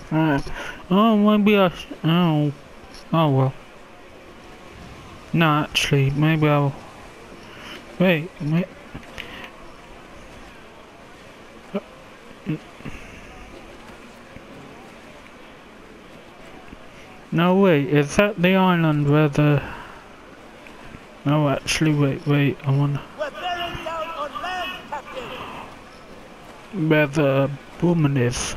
Oh, maybe oh, oh well. No, actually, maybe I'll... wait. No, wait, is that the island where the... No, actually, wait, I wanna... We're bearing down on land, Captain! Where the woman is.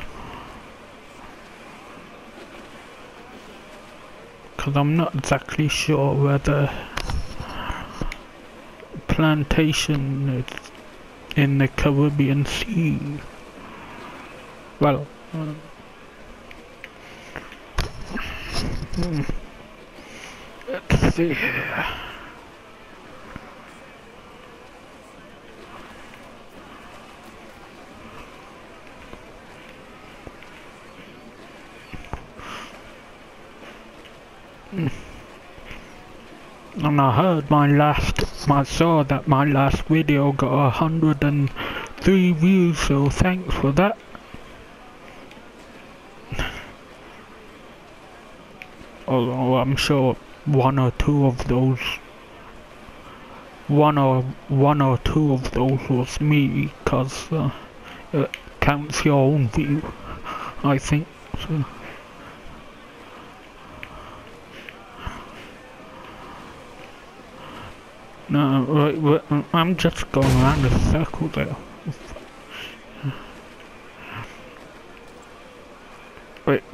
Because I'm not exactly sure where the plantation is in the Caribbean Sea. Well, let's see here. And I heard I saw that my last video got 103 views, so thanks for that. Although I'm sure one or two of those was me, cause it counts your own view, I think. So. No, wait, I'm just going around in a circle there. Wait,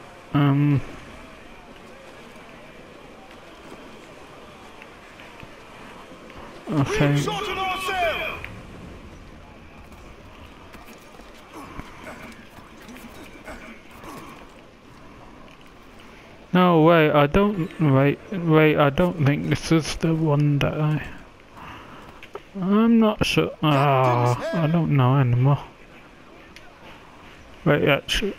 okay. No, wait, I don't think this is the one that I'm not sure. I don't know anymore. Wait, actually.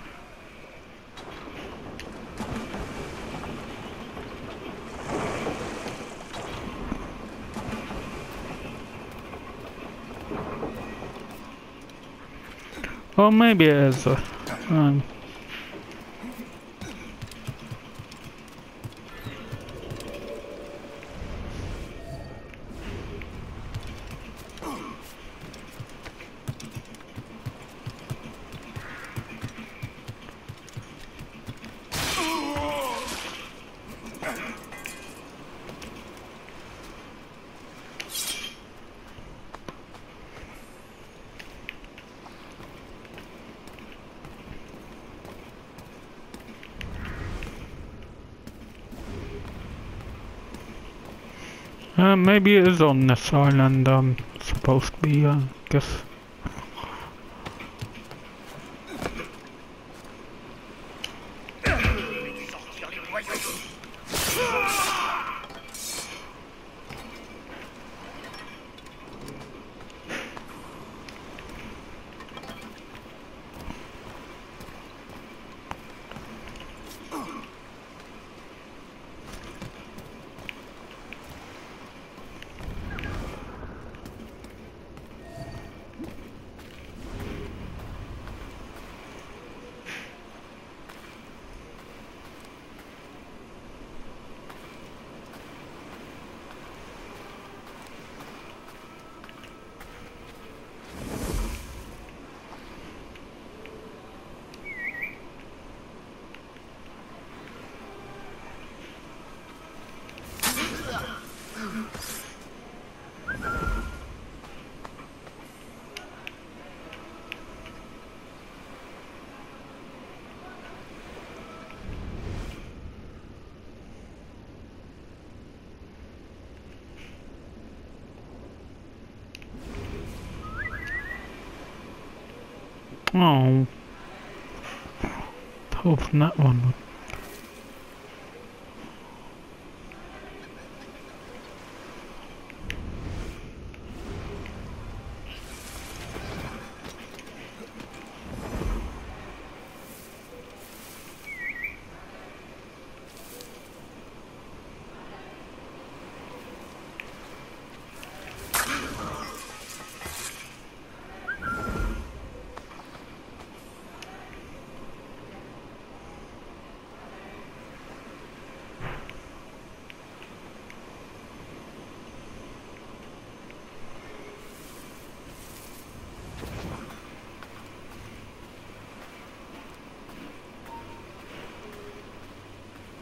Or maybe it is. Maybe it is on this island. Supposed to be. Guess. Oh. Open that one.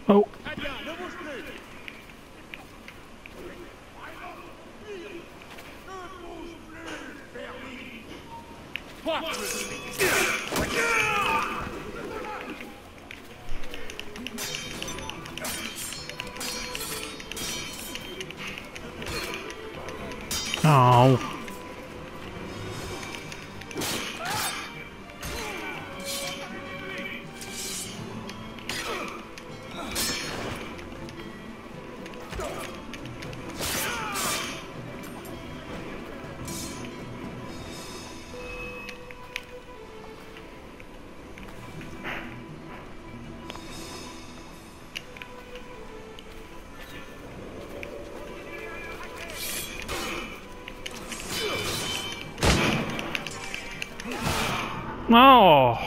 Oh. Très bien, ne bouge plus. Ne bouge plus, vermine. Toi, Oh. Oh.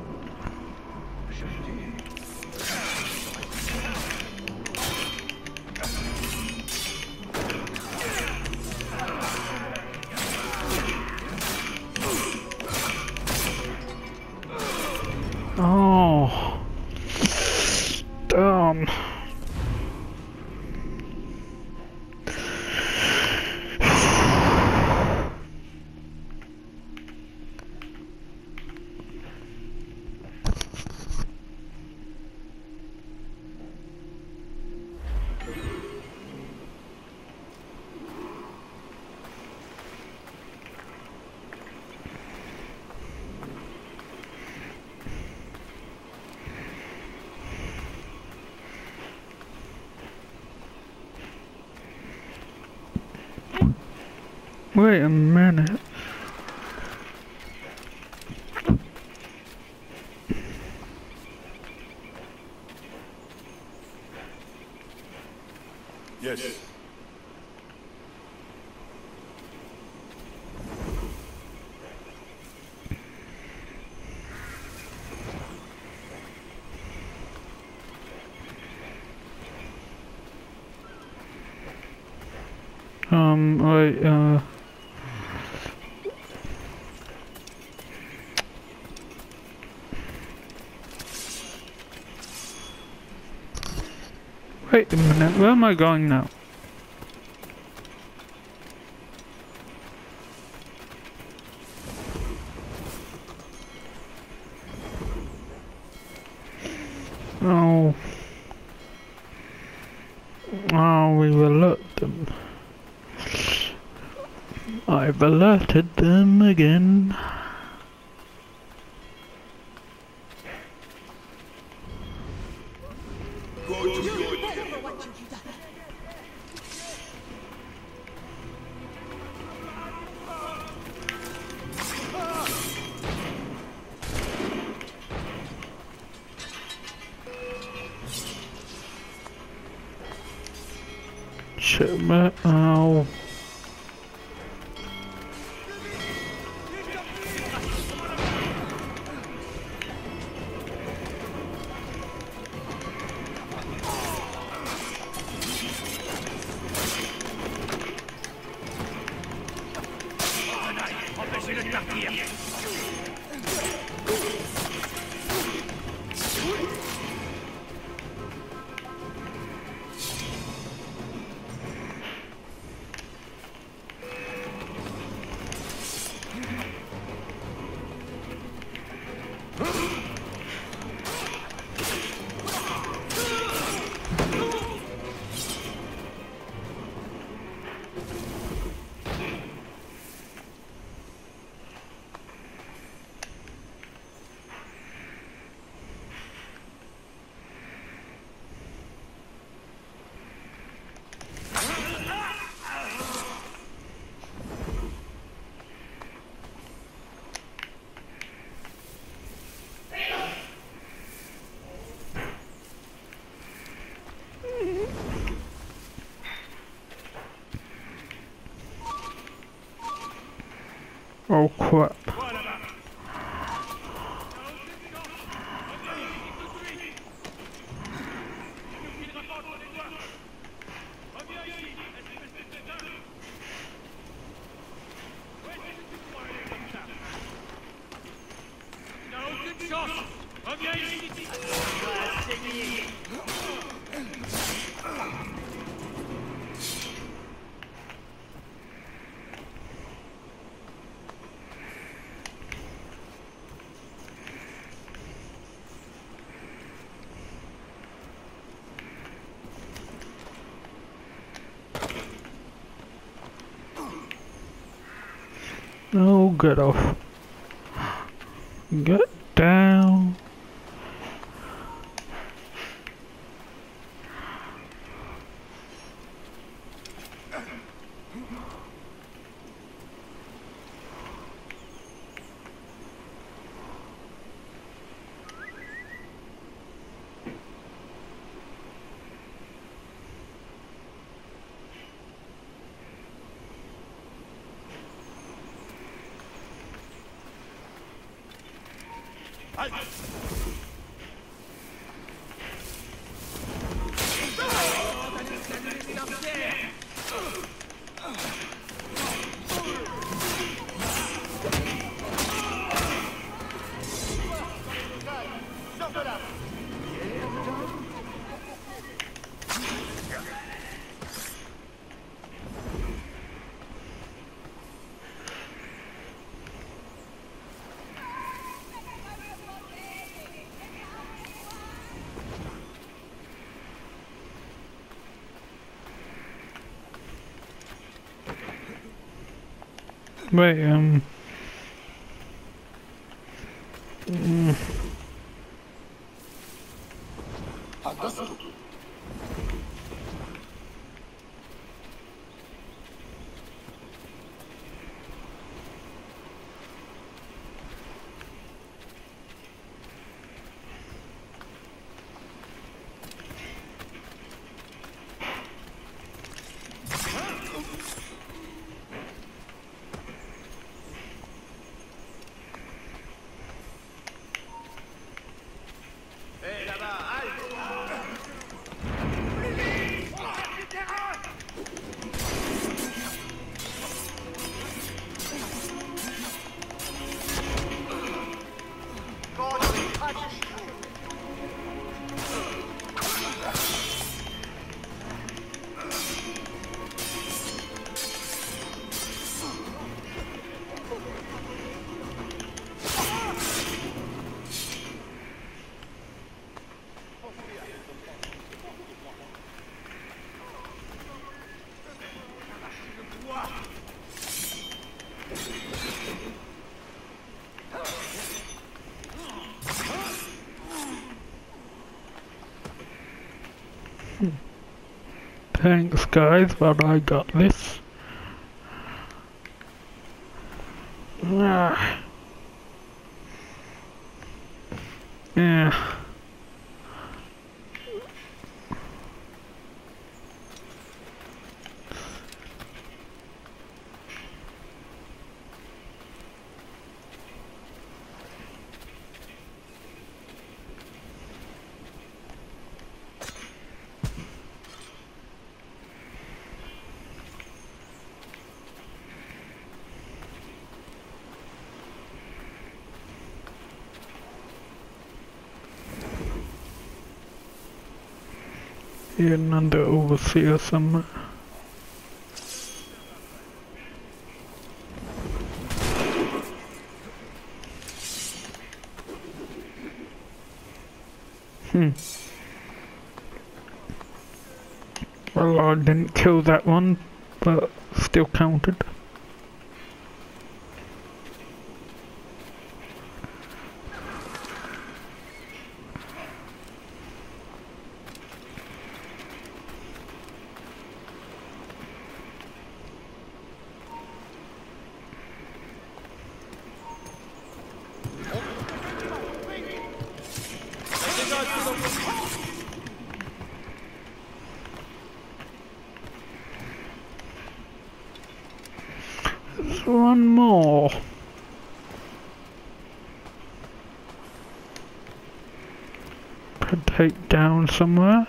Oh. Damn. Wait a minute. Yes. Wait, wait a minute, where am I going now? Oh. Oh, we've alerted them. I've alerted them again. Go to your Shit, man. Oh. empêchez-le de partir. Oh crap. Aucune chance. Reviens ici. Oh, get off. Get down. Wait, thanks guys, but I got this. Ah. Yeah. Hidden under overseer somewhere. Well, I didn't kill that one, but still counted. There's one more. Could take down somewhere.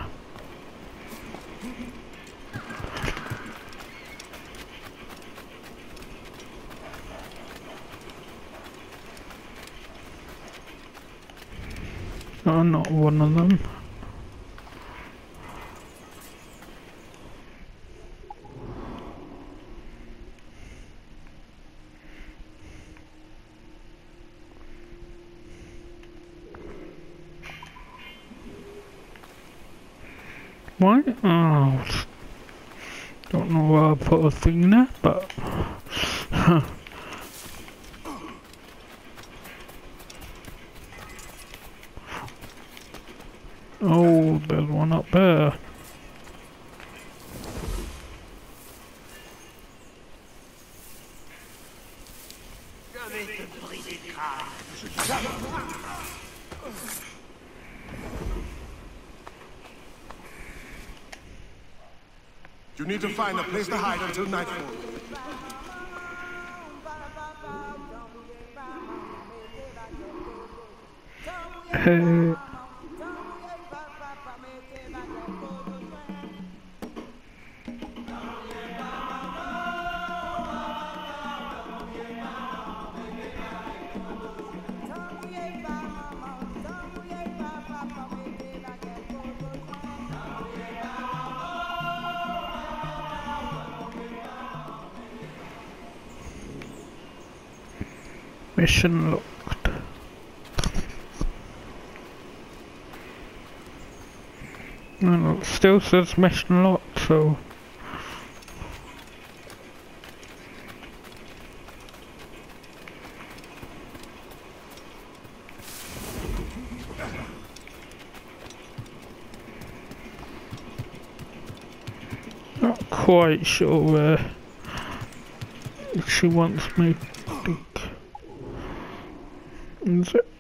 Oh, not one of them. Why? Oh, don't know where I put a thing there, but oh, there's one up there. You need to find a place to hide until nightfall. Hey. Mission locked. Well, it still says mission locked, so not quite sure where she wants me to think. Is it?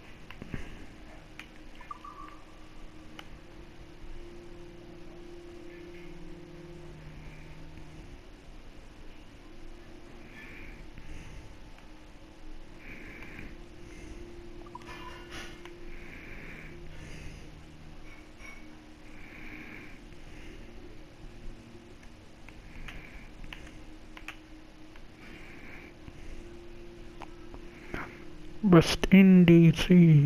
West Indies.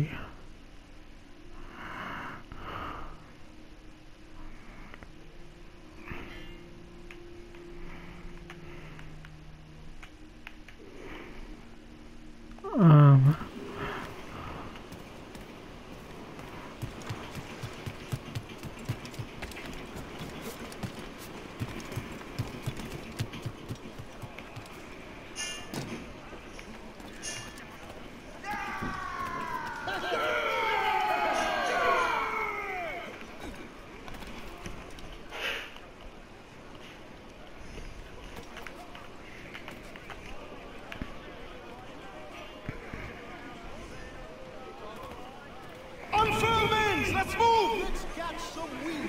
Unfurlments, let's move! Let's catch some wind.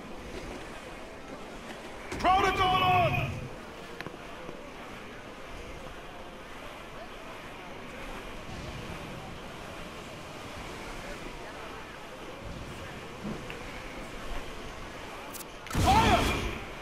Crowd it all on! Fire!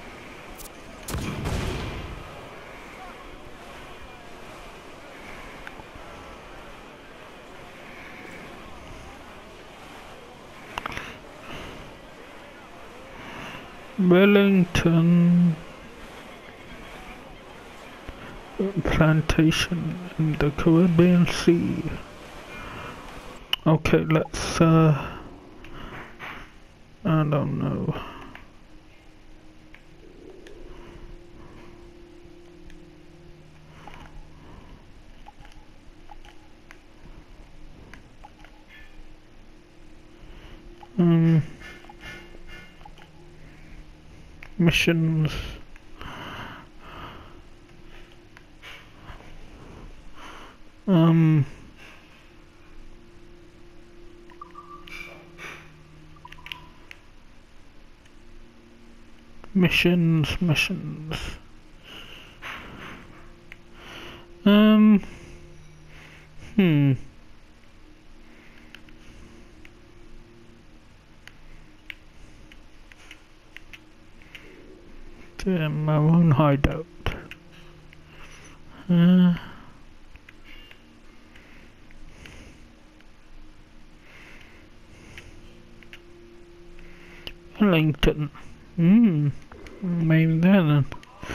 Wellington plantation in the Caribbean Sea. Okay, let's I don't know. Missions. Missions. Damn, my own hideout. Wellington. Maybe then.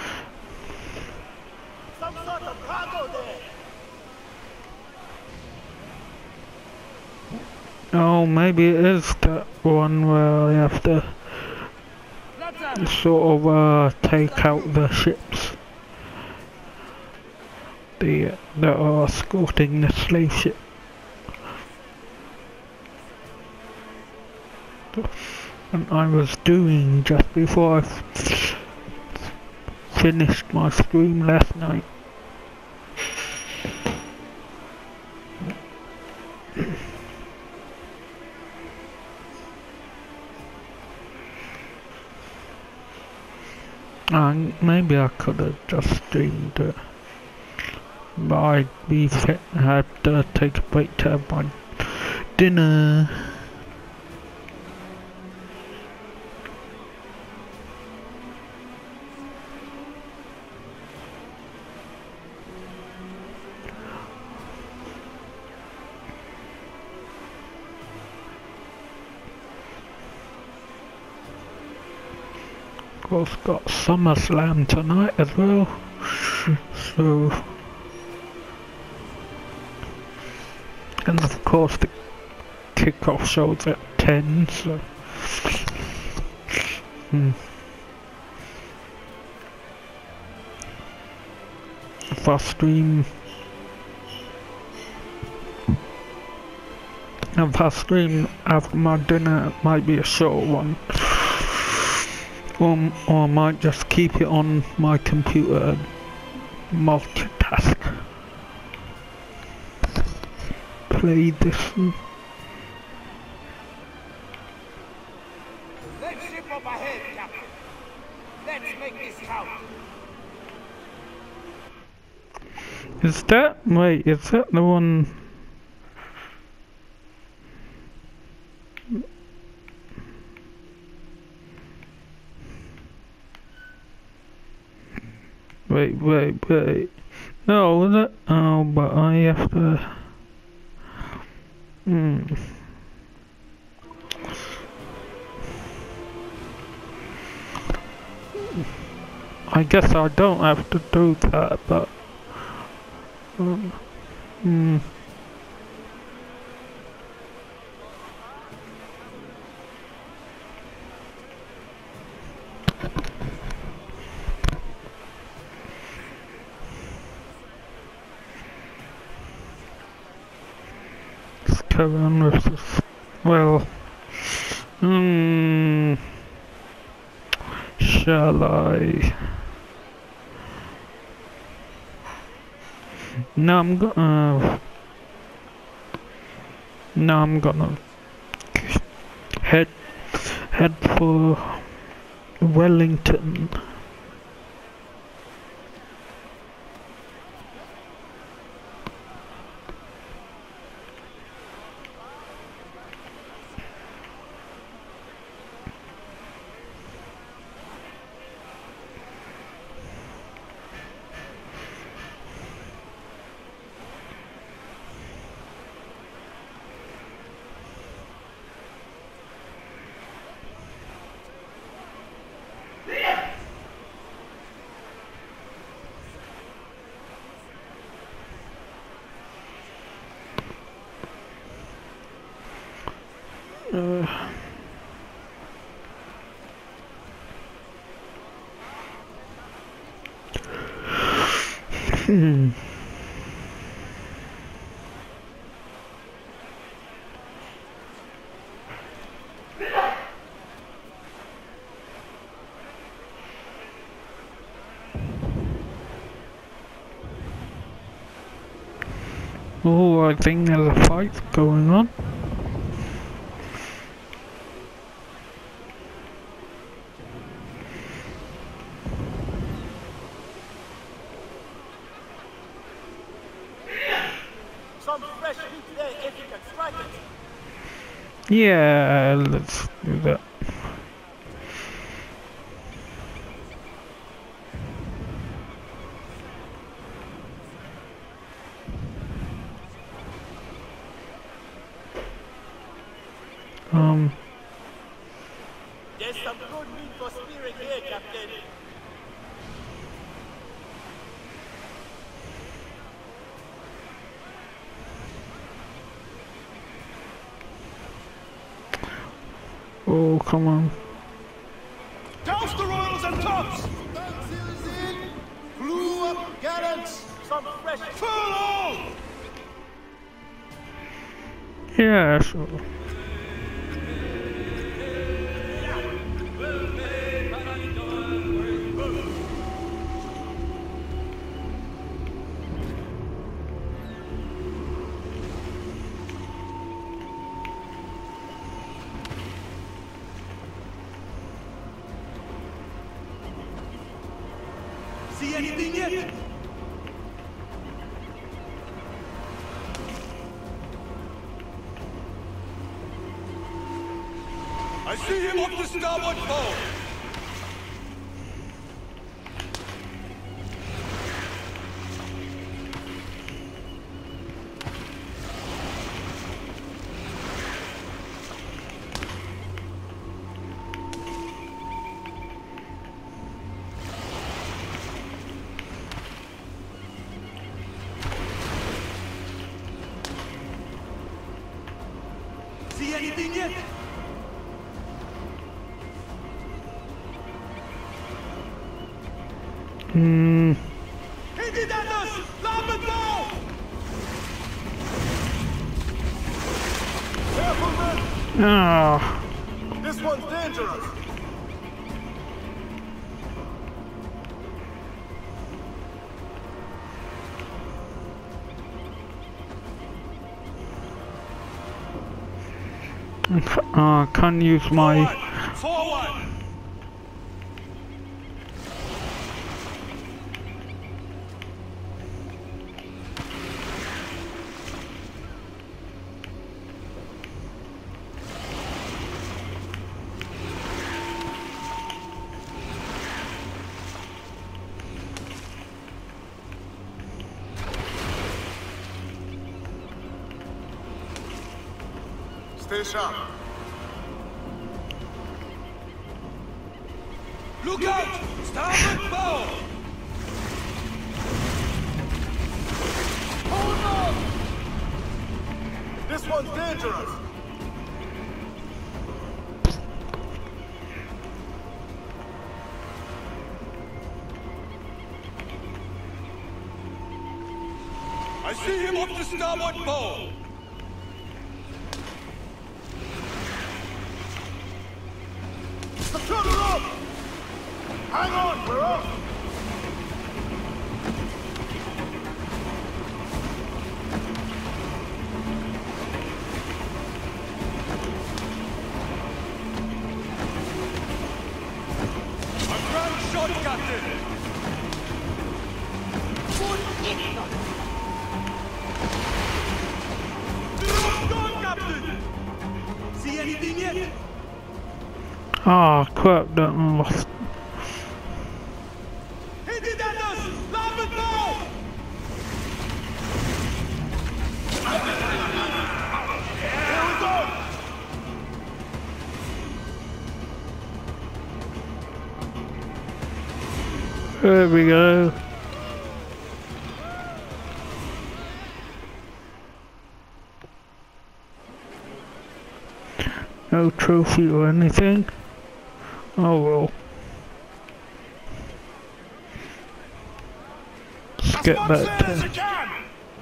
Some sort of cargo there. Oh, maybe it is that one where I have to sort of take out the ships that are escorting the slave ship. And I was doing just before I finished my stream last night. And maybe I could have just streamed it, but I'd be fit, had to take a break to have my dinner. Of course, got SummerSlam tonight as well, so, and of course the kickoff show's at 10, so, if I stream after my dinner, it might be a short one. Or I might just keep it on my computer and multitask. Play this one. Let's ship up ahead, Captain. Let's make this count. Is that the one? Wait. No, is it? Oh, but I have to... I guess I don't have to do that, but... Carry on with this. Well, shall I? No, I'm gonna head for Wellington. Oh, I think there's a fight going on. Some fresh meat there if you can strike it. Yeah, let's do that. There's some good meat for spearing here, Captain. Oh, come on. Douse the royals and tops! Sails in! Blew up gallants! Some fresh... Furlong! Yeah, sure. See anything yet? I see him off the starboard bow! See anything yet? Hinted at us! Larboard bow! Careful, men! Ah, This one's dangerous! can't use my... Forward! Stay sharp. Look out! Starboard bow! Hold on! This one's dangerous! I see him off the starboard bow! Secure the rope! Hang on, we're off! A grand shot, Captain! Gone, Captain! See anything yet? Ah, crap, that one lost. Hinted at us! Larboard bow! Here we go! There we go. No trophy or anything. Oh well. Let's get back As to... you can!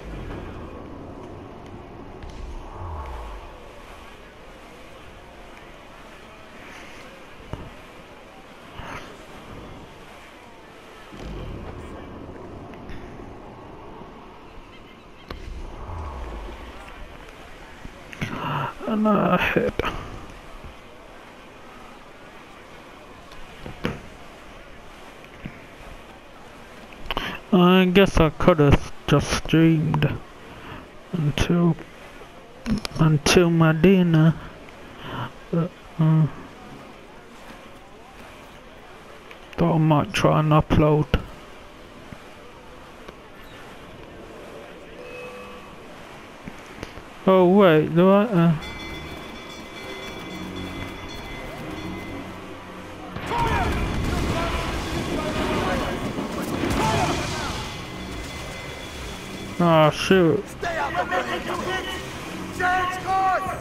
and ahead. I guess I could have just streamed until my dinner, but thought I might try and upload. Oh wait, do I? Oh shoot. Stay out of the way. Change course!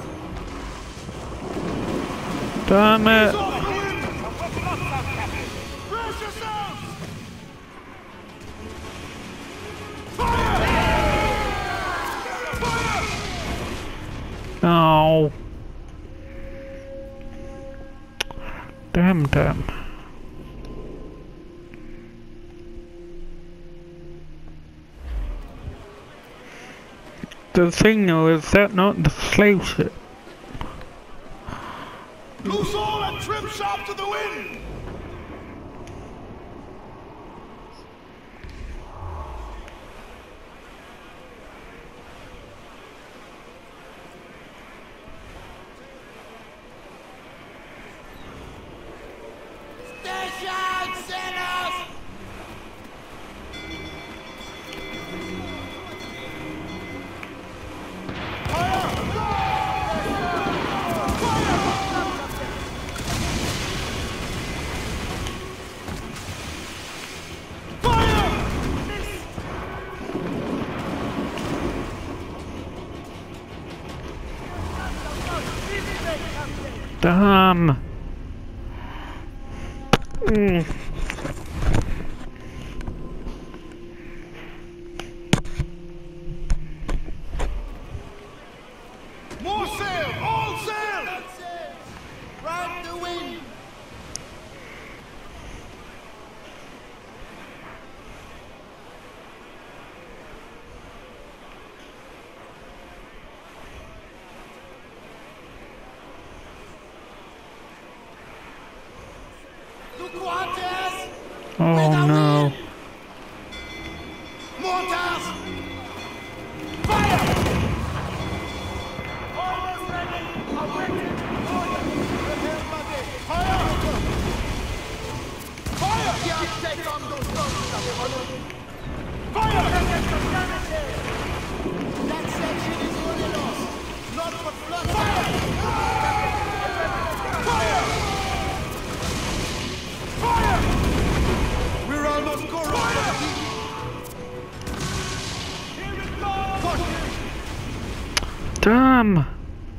Damn it. Brace yourselves! Oh. Damn. The thing though, is that not the slave ship? Loose all and trim sharp to the wind! Station sailors! Damn. More sail! All sail! Ride the wind! To quarters! Oh no. Mortars! Fire! Almost ready! Awaiting order! Fire! Fire! Can't take on those guns, Fire! That section is already lost. Not but blood. Fire! We're almost corrupted. Here it goes! Damn.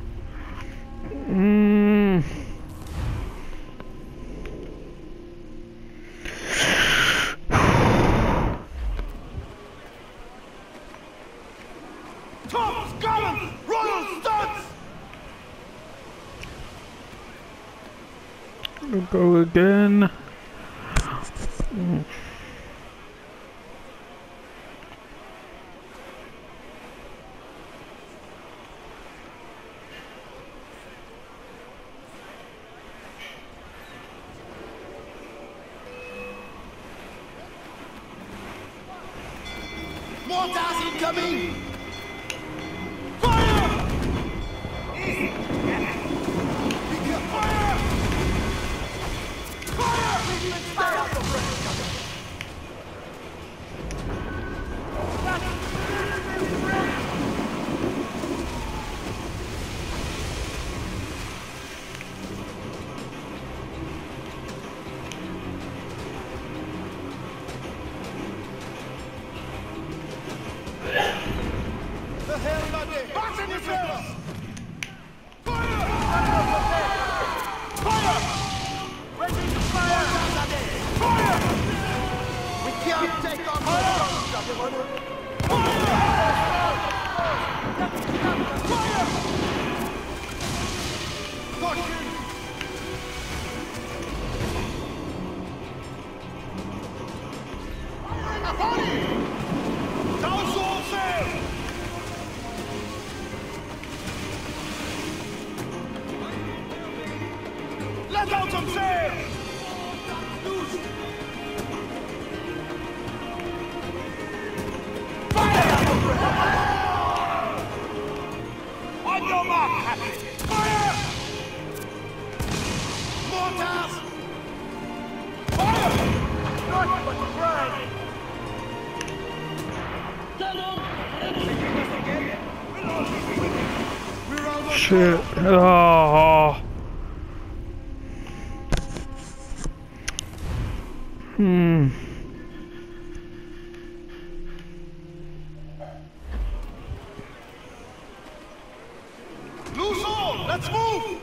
Tops, gallants, royal studs! We'll go again. Mortars incoming! Fire! The hell, buddy! Fasten yourselves! Fire! Fire! Ready to fire! Fire! We can't take on those guns, Douse all sail! Let out some sail! Loose! On your mark, Happy! Fire! Mortars! Fire! Not but pride! Shit. Oh. Let's move!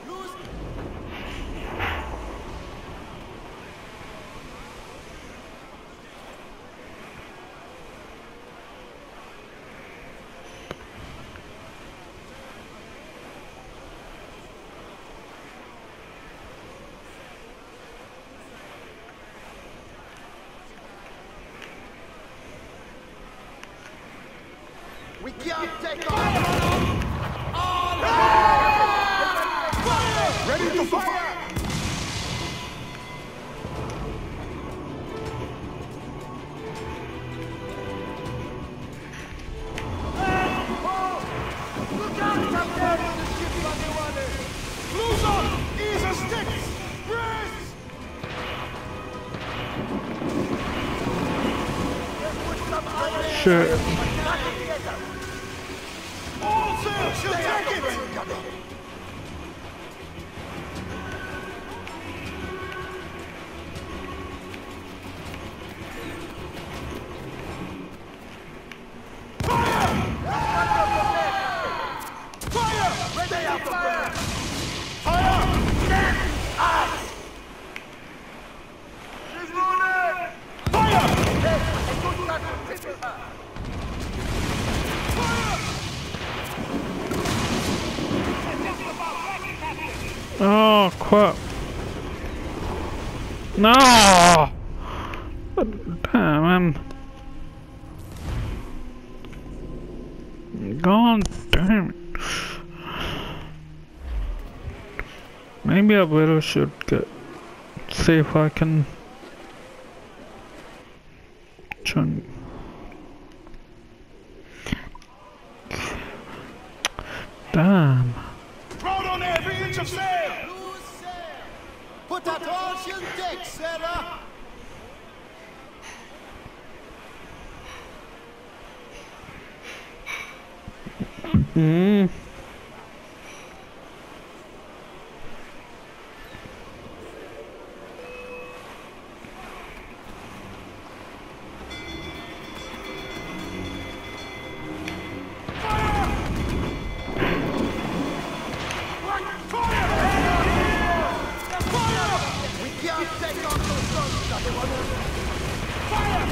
We can't take on. Ready to fire! Look out, Captain! The ship on the water! Loose up! Ease the sticks! Brace! Shit. All sail! She'll take it! Ready up, fire! She's moving! Fire! A good shot to cripple her! Oh crap. No! Damn, God damn it. Maybe I really should see if I can try and damn. Proud on every inch of sail! Loose sail! Put that all she'll take, Sarah! Mm. We can't take on those guns that they want to... Fire!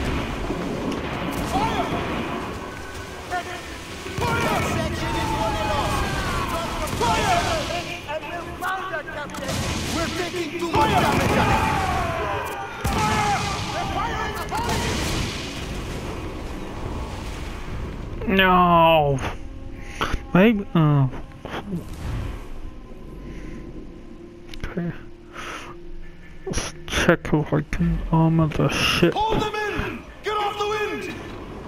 That section is running off! Fire! And we'll found that, Captain! We're taking too much damage at it! Fire! They're firing! No. Maybe. Okay. Let's check if I can armor the ship. Hold them in! Get off the wind!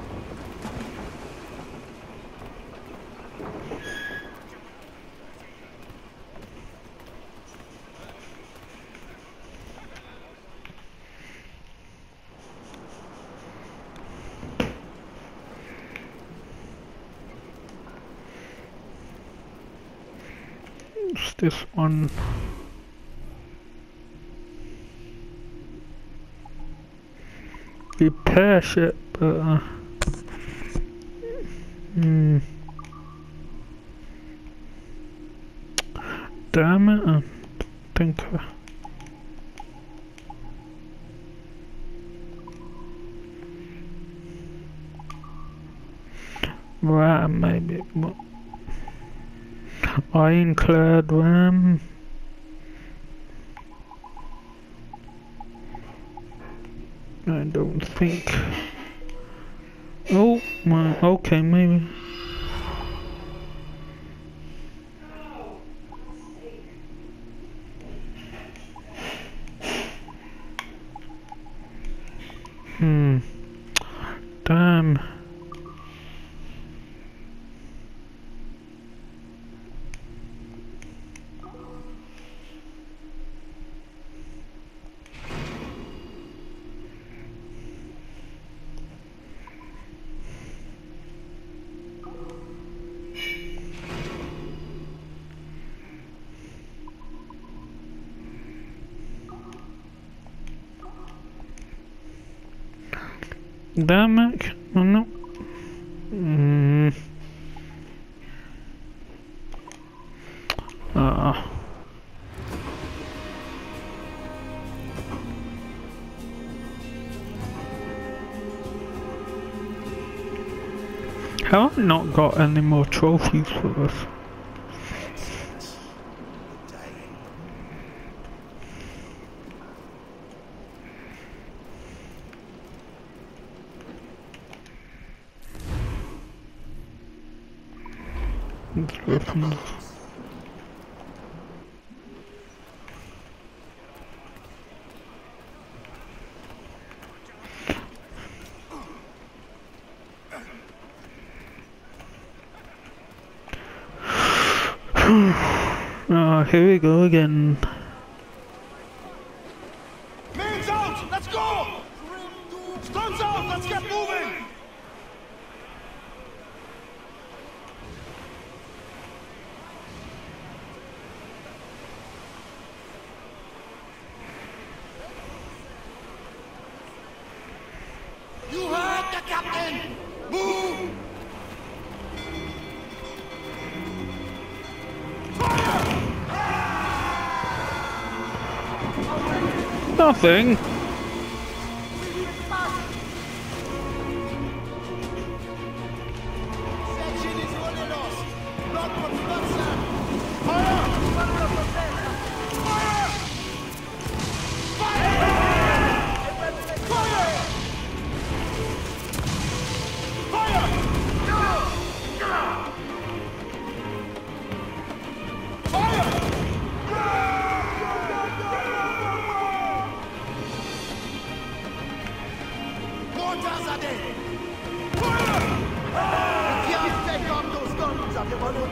It's this one. Repair ship, but damn it, I think right, maybe ironclad ram. I don't think. Oh, my, okay, maybe. Damn. Damn it, oh no. Have I not got any more trophies for this? Weapons. Oh, here we go again. Man's out! Let's go! Stone's out! Let's get moving! You heard the captain! Move! Nothing. Section is only lost. Not construction. Fire! Fire! Fire! Fire! Fire! Mortars are dead! Fire! We can't take on those guns at the moment.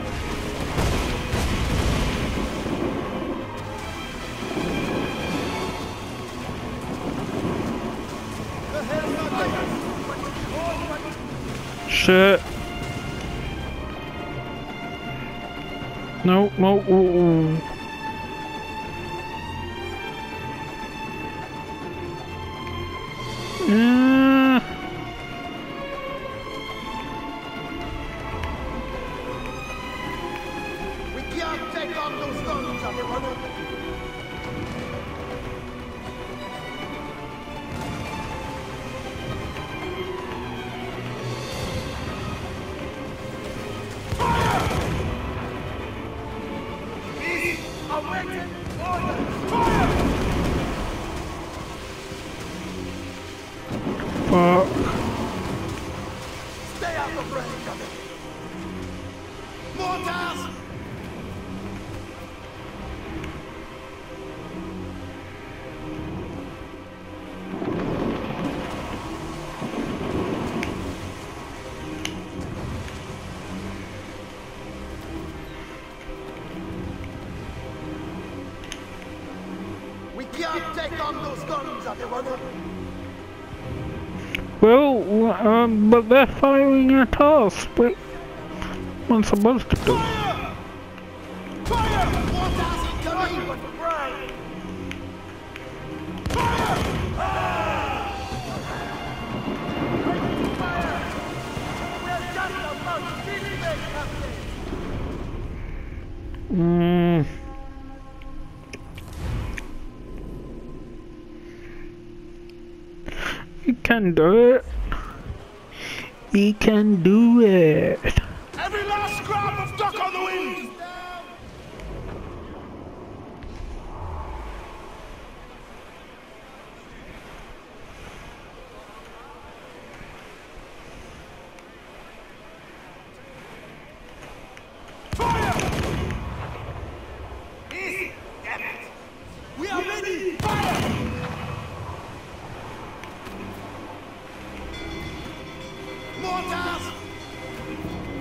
The hell's not there? Shit. No, no. Ooh. We can't take on those guns at the moment. Awaiting orders! Fire! Fuck. Stay out of range of it! Mortars! We can't take on those guns at the moment. Well, but they're firing at us. But what am I supposed to do? Fire! Fire! Mortars incoming! Fire! We're just about finished, Captain. We can do it. We can do it. Every last scrap of duck on the wind! Fire! Easy! Damn it! We are ready! Fire! Mortars!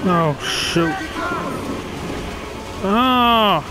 Oh shoot. Ah!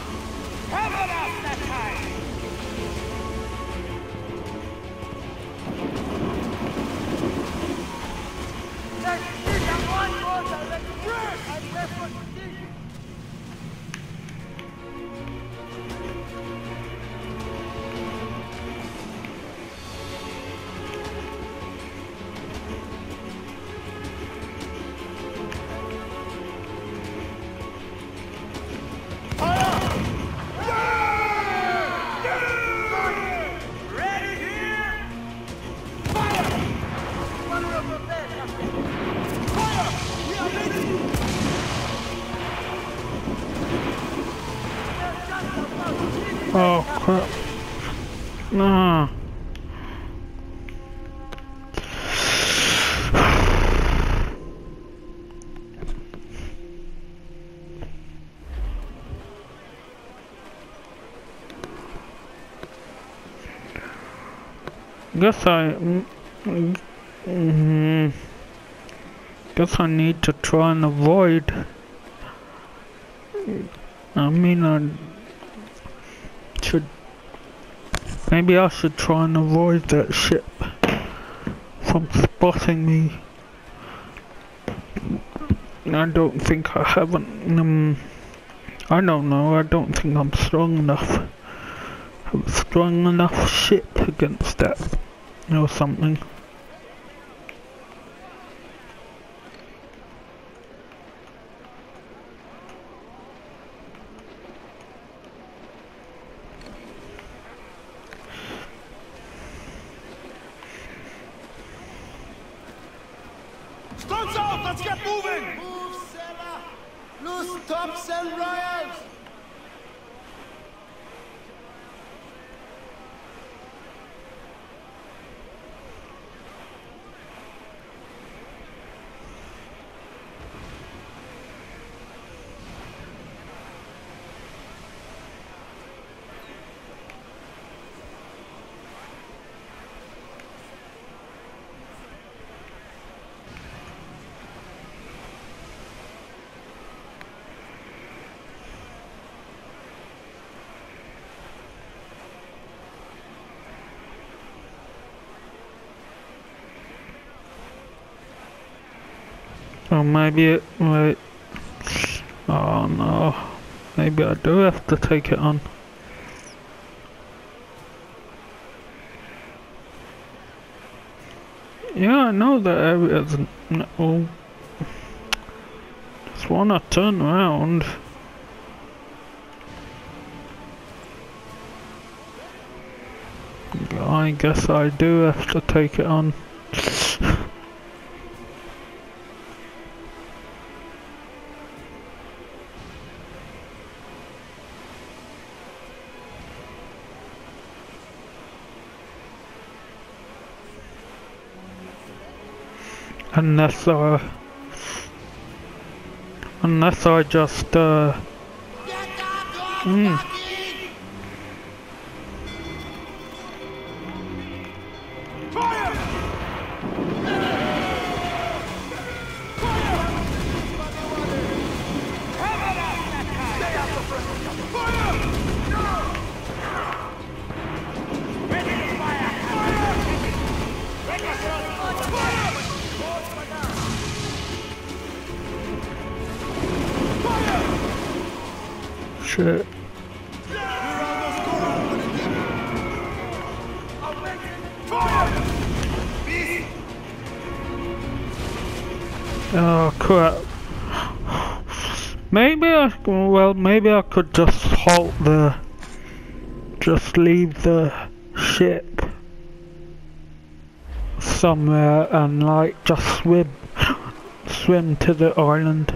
Oh crap. Ah. Guess guess I need to try and avoid. I mean, I should. Maybe I should try and avoid that ship from spotting me. I don't think I haven't. I don't know. I don't think I'm strong enough. I'm strong enough ship against that, or something. Guns out! Let's get moving! Move, Sarah! Loose tops and royals! Or maybe it might. Oh no. Maybe I do have to take it on. Yeah, I know that area isn't. No. Just wanna turn around. I guess I do have to take it on. Unless I just shit. Oh crap. Maybe I could just just leave the ship somewhere and like just swim to the island.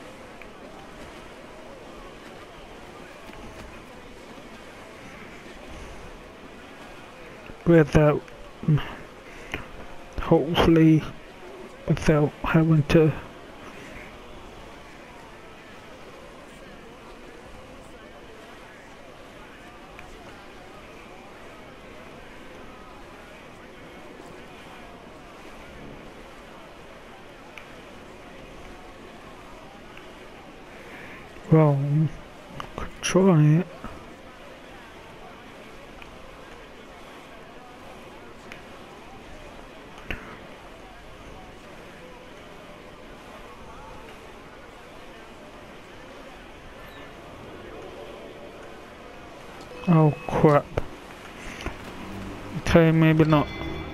Without, hopefully, without having to. Well, could try it. Oh crap. Okay, maybe not.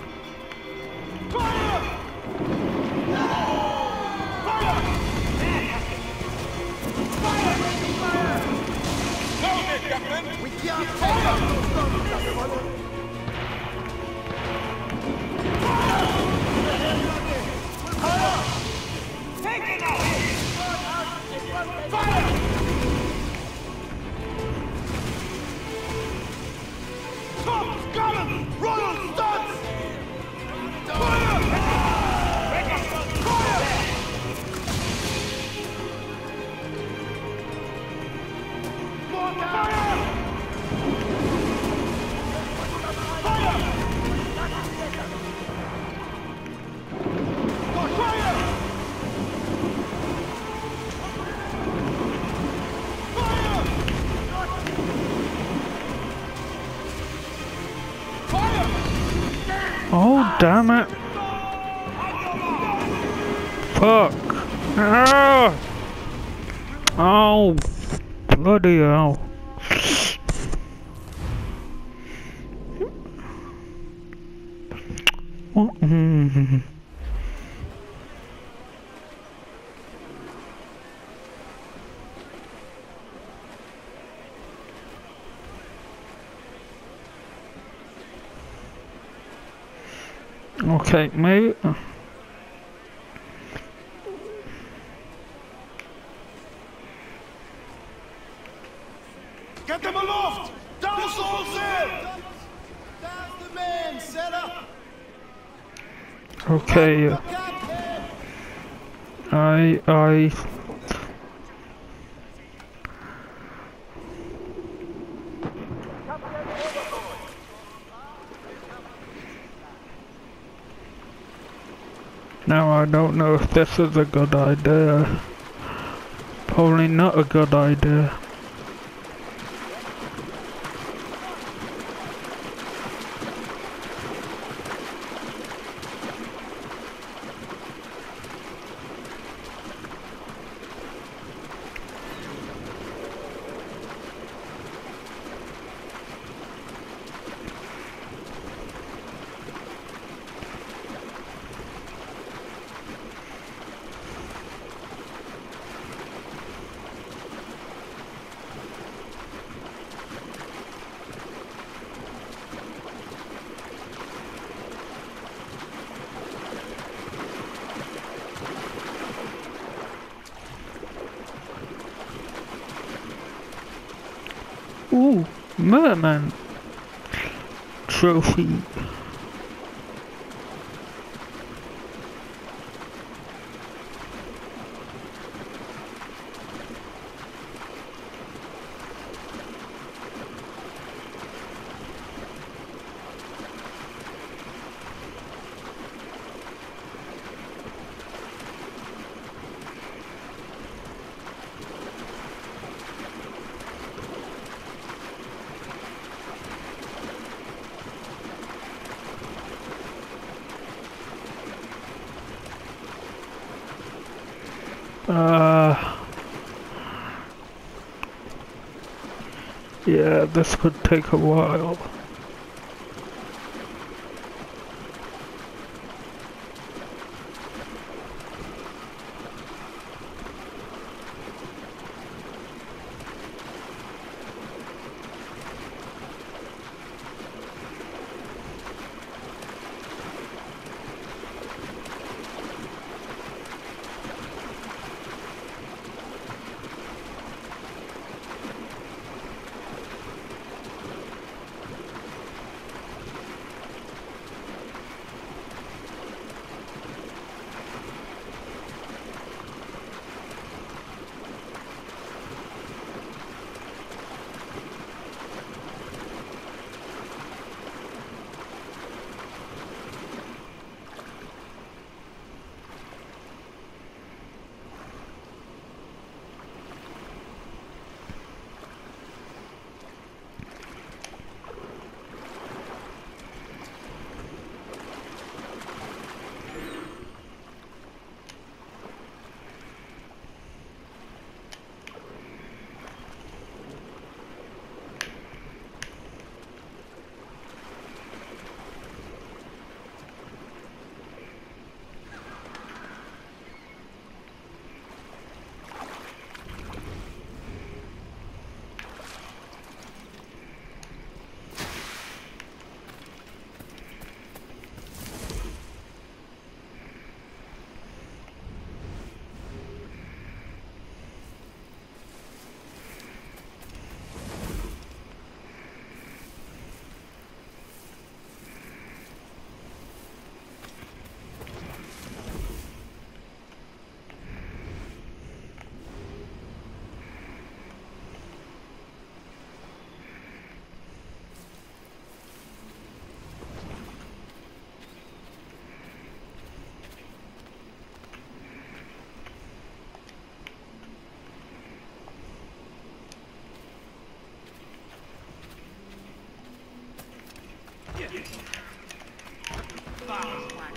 We can't take out those guns, everyone. Oh, damn it. Fuck. Ah! Oh, bloody hell. What? Okay, maybe. Get them aloft! Down souls there! Down the man, set up! Okay. I. Now I don't know if this is a good idea. Probably not a good idea. Ooh, Merman trophy. Yeah, this could take a while.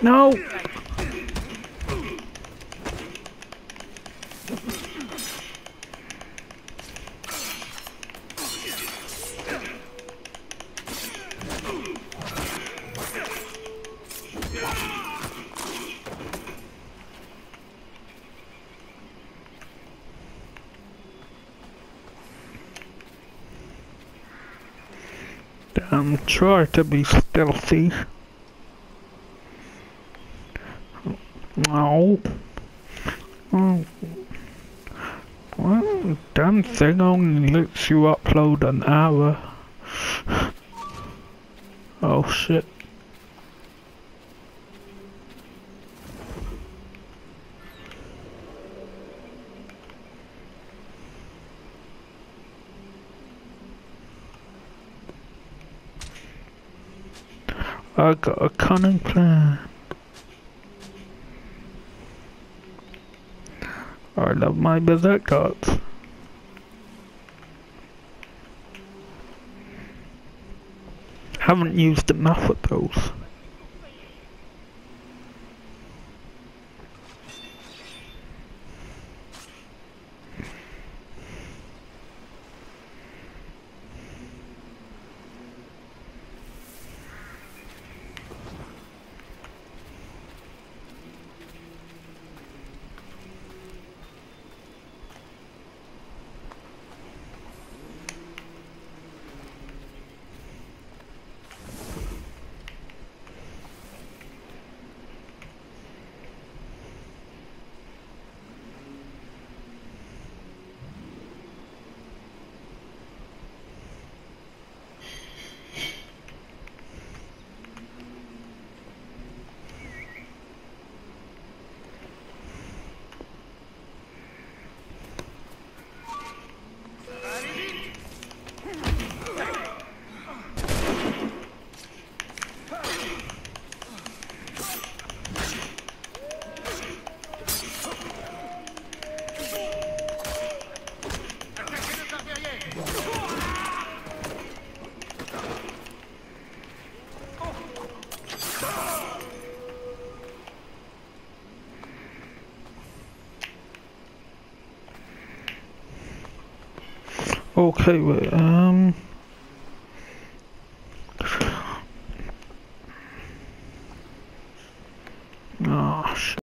No! Try to be stealthy. No. Oh. Well, damn thing only lets you upload an hour. Oh shit. I got a cunning plan. I love my berserk darts. Haven't used enough of those. Okay, wait, oh, shit.